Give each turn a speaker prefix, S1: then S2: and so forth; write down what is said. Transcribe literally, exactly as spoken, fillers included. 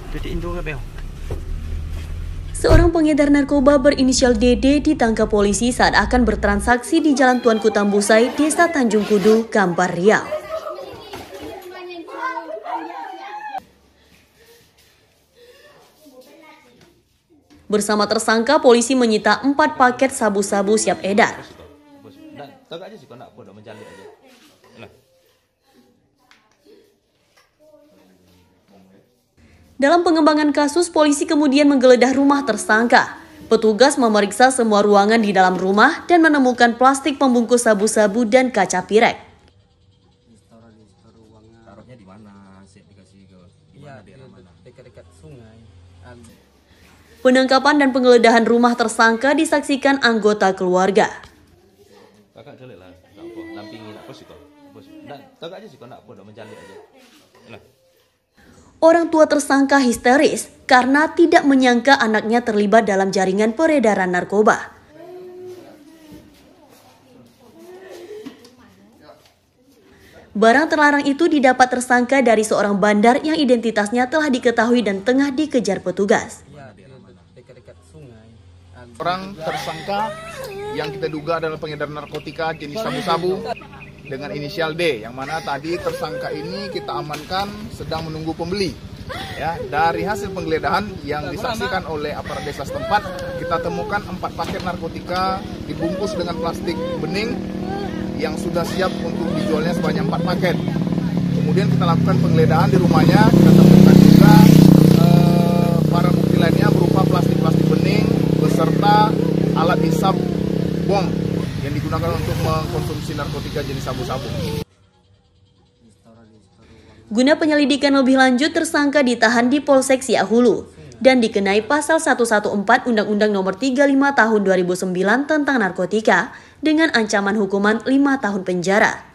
S1: Seorang pengedar narkoba berinisial D D ditangkap polisi saat akan bertransaksi di Jalan Tuanku Tambusai, Desa Tanjung Kudu, Kampar Riau. Bersama tersangka, polisi menyita empat paket sabu-sabu siap edar. Dalam pengembangan kasus, polisi kemudian menggeledah rumah tersangka. Petugas memeriksa semua ruangan di dalam rumah dan menemukan plastik pembungkus sabu-sabu dan kaca pirek. Penangkapan dan penggeledahan rumah tersangka disaksikan anggota keluarga. Orang tua tersangka histeris karena tidak menyangka anaknya terlibat dalam jaringan peredaran narkoba. Barang terlarang itu didapat tersangka dari seorang bandar yang identitasnya telah diketahui dan tengah dikejar petugas.
S2: Orang tersangka yang kita duga adalah pengedar narkotika jenis sabu-sabu dengan inisial D, yang mana tadi tersangka ini kita amankan sedang menunggu pembeli. Ya, dari hasil penggeledahan yang disaksikan oleh aparat desa setempat, kita temukan empat paket narkotika dibungkus dengan plastik bening yang sudah siap untuk dijualnya sebanyak empat paket. Kemudian kita lakukan penggeledahan di rumahnya, kita temukan juga eh, barang bukti lainnya berupa plastik-plastik bening beserta alat hisap bong yang digunakan untuk mengkonsumsi narkotika jenis sabu-sabu.
S1: Guna penyelidikan lebih lanjut, tersangka ditahan di Polsek Siak Hulu dan dikenai pasal seratus empat belas Undang-Undang Nomor tiga puluh lima Tahun dua ribu sembilan tentang narkotika dengan ancaman hukuman lima tahun penjara.